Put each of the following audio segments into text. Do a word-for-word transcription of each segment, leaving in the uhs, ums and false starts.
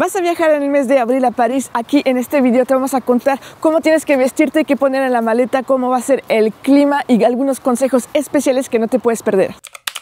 Vas a viajar en el mes de abril a París. Aquí en este video te vamos a contar cómo tienes que vestirte, qué poner en la maleta, cómo va a ser el clima y algunos consejos especiales que no te puedes perder.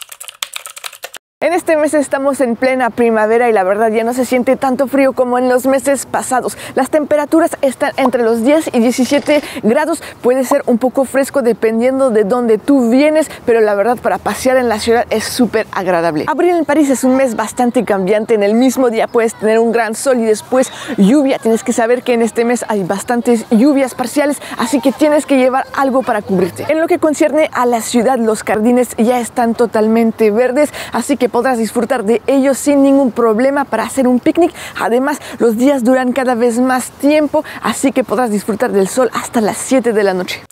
En este mes estamos en plena primavera y la verdad ya no se siente tanto frío como en los meses pasados. Las temperaturas están entre los diez y diecisiete grados. Puede ser un poco fresco dependiendo de dónde tú vienes, pero la verdad para pasear en la ciudad es súper agradable. Abril en París es un mes bastante cambiante. En el mismo día puedes tener un gran sol y después lluvia. Tienes que saber que en este mes hay bastantes lluvias parciales, así que tienes que llevar algo para cubrirte. En lo que concierne a la ciudad, los jardines ya están totalmente verdes, así que podrás disfrutar de ellos sin ningún problema para hacer un picnic. Además, los días duran cada vez más tiempo, así que podrás disfrutar del sol hasta las siete de la noche.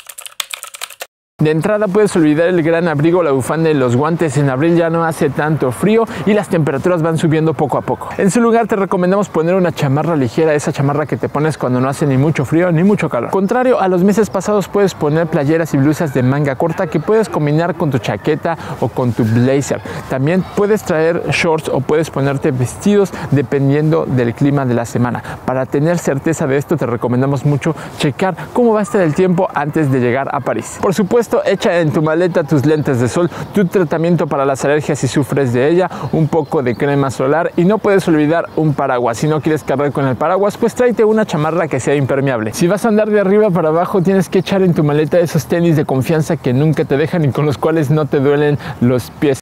De entrada puedes olvidar el gran abrigo, la bufanda y los guantes. En abril ya no hace tanto frío y las temperaturas van subiendo poco a poco. En su lugar te recomendamos poner una chamarra ligera, esa chamarra que te pones cuando no hace ni mucho frío ni mucho calor. Contrario a los meses pasados, puedes poner playeras y blusas de manga corta que puedes combinar con tu chaqueta o con tu blazer. También puedes traer shorts o puedes ponerte vestidos dependiendo del clima de la semana. Para tener certeza de esto te recomendamos mucho checar cómo va a estar el tiempo antes de llegar a París. Por supuesto, echa en tu maleta tus lentes de sol, tu tratamiento para las alergias si sufres de ella, un poco de crema solar y no puedes olvidar un paraguas. Si no quieres cargar con el paraguas, pues tráete una chamarra que sea impermeable. Si vas a andar de arriba para abajo, tienes que echar en tu maleta esos tenis de confianza que nunca te dejan y con los cuales no te duelen los pies.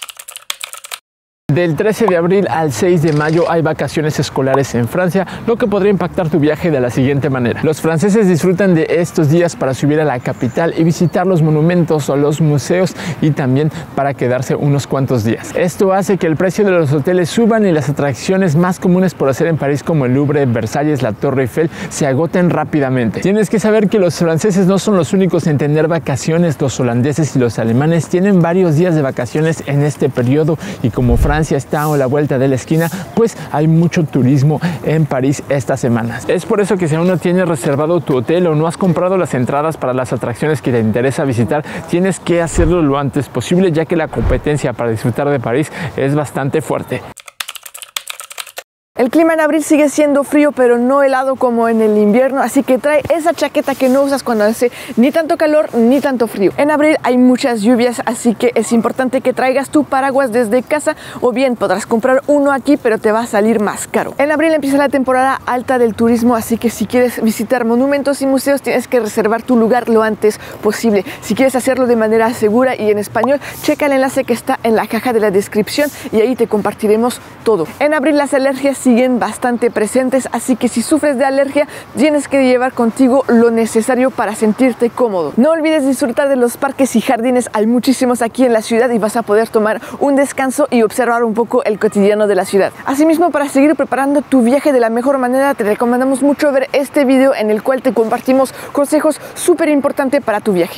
Del trece de abril al seis de mayo hay vacaciones escolares en Francia, lo que podría impactar tu viaje de la siguiente manera. Los franceses disfrutan de estos días para subir a la capital y visitar los monumentos o los museos y también para quedarse unos cuantos días. Esto hace que el precio de los hoteles suban y las atracciones más comunes por hacer en París como el Louvre, Versalles, la Torre Eiffel se agoten rápidamente. Tienes que saber que los franceses no son los únicos en tener vacaciones. Los holandeses y los alemanes tienen varios días de vacaciones en este periodo y como Francia está a la vuelta de la esquina, pues hay mucho turismo en París estas semanas. Es por eso que si aún no tienes reservado tu hotel o no has comprado las entradas para las atracciones que te interesa visitar, tienes que hacerlo lo antes posible, ya que la competencia para disfrutar de París es bastante fuerte. El clima en abril sigue siendo frío, pero no helado como en el invierno, así que trae esa chaqueta que no usas cuando hace ni tanto calor ni tanto frío. En abril hay muchas lluvias, así que es importante que traigas tu paraguas desde casa o bien podrás comprar uno aquí, pero te va a salir más caro. En abril empieza la temporada alta del turismo, así que si quieres visitar monumentos y museos tienes que reservar tu lugar lo antes posible. Si quieres hacerlo de manera segura y en español, checa el enlace que está en la caja de la descripción y ahí te compartiremos todo. En abril las alergias siguen bastante presentes, así que si sufres de alergia tienes que llevar contigo lo necesario para sentirte cómodo. No olvides disfrutar de los parques y jardines, hay muchísimos aquí en la ciudad y vas a poder tomar un descanso y observar un poco el cotidiano de la ciudad. Asimismo, para seguir preparando tu viaje de la mejor manera, te recomendamos mucho ver este video en el cual te compartimos consejos súper importantes para tu viaje.